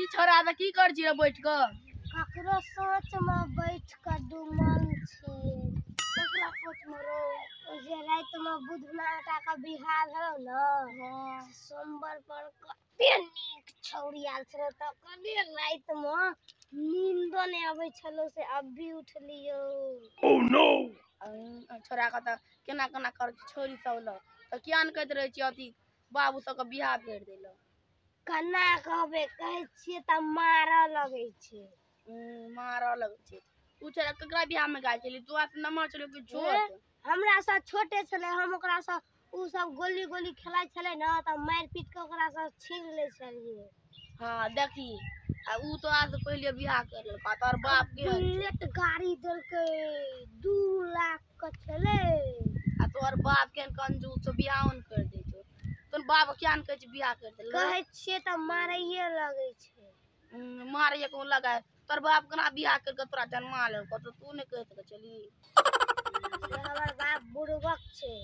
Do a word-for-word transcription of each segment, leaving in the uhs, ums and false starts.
की छोरा त की कर छी रे बैठ क ककरो सोच में बैठ क डुमल छी ककरा सोच में रो जे रात में बुधनाटा का बिहार हलो न हां सोमवार पर कते नीक छौरी आल छले त कने रात में नींद नै आबै छलो से अब भी उठलियो ओह नो छोरा का त केना केना कर छोरी सब ल त किया न कहत रहे छी अथी बाबू सब के बियाह कर देलो कना कहबे कहै छिए त मार लगे छे मार लगे छे तू छोरा ककरा बियाह में गाय छली तू आस नंबर चलो कि छोट हमरा सा छोटे छले हम ओकरा सा उ सब गोली गोली खेलाय छले न त मार पीट के ओकरा सा छीन ले छलिए हां देखी आ उ तो आज पहले बियाह कर लेलका तोर बाप के बुलेट गाड़ी देलके दू लाख का छले आ तोर बाप के कंजूस बियाह न कर दे छो तोर बाप क्या न कह छ बियाह कर दे कहै छिए त मारैये लगे छे मारैये को लगा तोर बाप कना बियाह कर के तोरा जन्मा ले को तो तू ने कह सके चली हमर बाप बुड़बक छे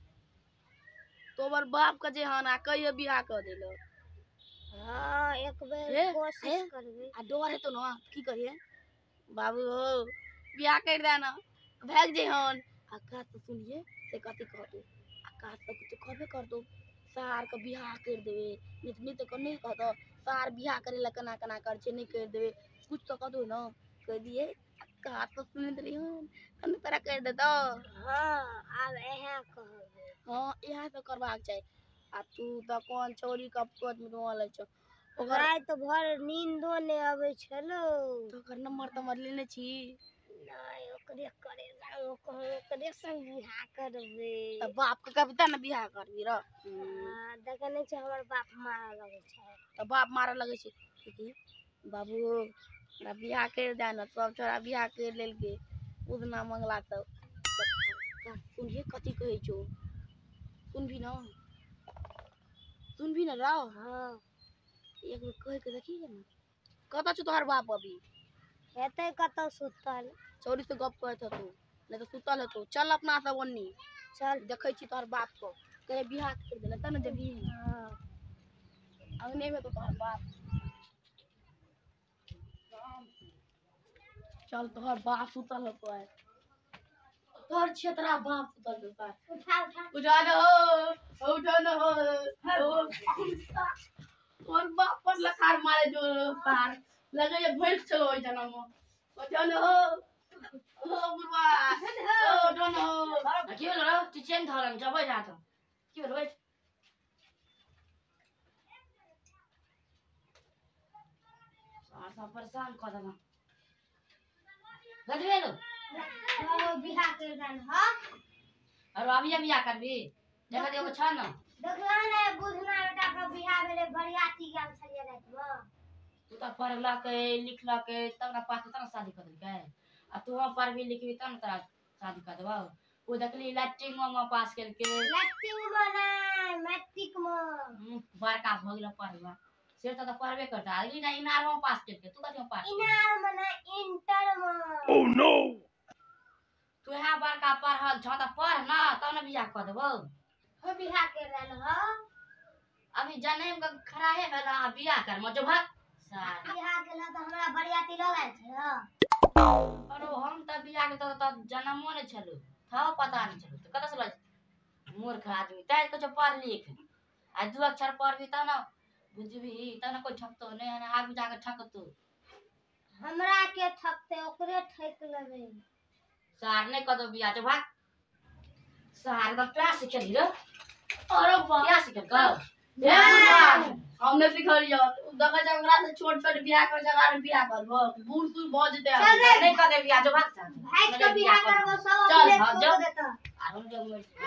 तोर बाप के जे हना कहियो बियाह कर देलो हां एक बेर कोशिश करबे आ डर हेतो न की करिए बाबू हो बियाह कर दे न भाग जे हन आकाश तो सुनिए से कथि कहतो आकाश तो कुछ कहबे कर दो सार के बियाह कर देबे नितनी तो कने कहतो सार बियाह करे ला कना कना कर छे नहीं कर देबे कुछ तो कहतो न कह दिए आकाश तो सुन रही हन कने तरह कर दे तो हां अब एहा कहबे हां एहा तो करबाक चाहि आ तू त कोन छोरी का पोत में रोले छ रात भर नींदो नै आबै छलो तो कर नंबर तमर लेने छी नहीं ओकरे करे जाओ कहूं ओकरे संग बियाह करबे त बाप के कविता न बियाह करबी र हां देखने छ हमर बाप मार लगे छै त बाप मार लगे छै की बाबू हमरा बियाह कर दे न सब छोरा बियाह कर लेल के उदना मंगला त सुनिए कथि कहै छो सुनबी न सुनबी न राव हां एक बेर कह के देखी न कत छ तोहर बाप अभी हेते कतो सुतल छोरी से गप करत हतो नहीं तो सुतल हतो चल अपना सब ओन्नी चल देखै छी तोहर बाप को करे बियाह कर देला त न जबी हां अंगने में तो तोहर बाप चल तोहर बाप सुतल हतो है तोहर छेतरा बाप सुतल हतो उठा उठा उठा न हो उठा न हो तोहर बाप पर लखार मारे जो तार लगे ये भइल चलो ओइ जनम उठा न हो ओ बुढ़वा ओ उठा न हो की होलो रे तू चेन धरम जबै जात की होलो बैठ सार सब परेशान क देना गजबेलो ओ बियाह कर देन हां और अभी बियाह करबी देखा एगो छ न देखला ने बुधना बेटा का बियाह भेले बरियाती गेल छलिए रात में तू त पढ़ला के लिखला के तब न पास तब शादी कर देलकै आ तू पढ़बी लिखबी तब न तोरा शादी कर देबौ ओ देखली लैट्रिन में पास करके लैट्रिन में नहीं मैट्रिक में बड़का भ गेल पढ़वा से त पढ़बे करता अगली ना इनार में पास करके तू कथि में पास इनार में नहीं इंटर में ओह नो तू यहाँ बड़का पढ़ल छ त पढ़ ना तब न बियाह कर देबौ हो बियाह कर देन हो अभी जनेम के खड़ा है भेला बियाह कर म जो भाग सार बियाह केला त हमरा बरियाती ल लाय छै अरे हम त बियाह के त जन्मो नै छलो था पता नै छलो त कत से ल मूर्ख आदमी तै कुछ पढ़ लिख आ दू अक्षर पढ़बी त न बुझबी त न कोई ठकतो नै है आगू जाके ठकतो हमरा के ठकते ओकरे ठक लेबे सार नै कदो बियाह जो भाग सार का क्या सिखली रे अरे बाप क्या सिखल का हमने सिखलियो देखा जा ओकरा से छोट छोट बियाह कर जगह में बियाह करबो बूढ़ सूढ़ भ जते नहीं कर दे बियाह जो भाग भाग के बियाह करबो सब चल अपने भाग छोड़ जा देता आ हम जो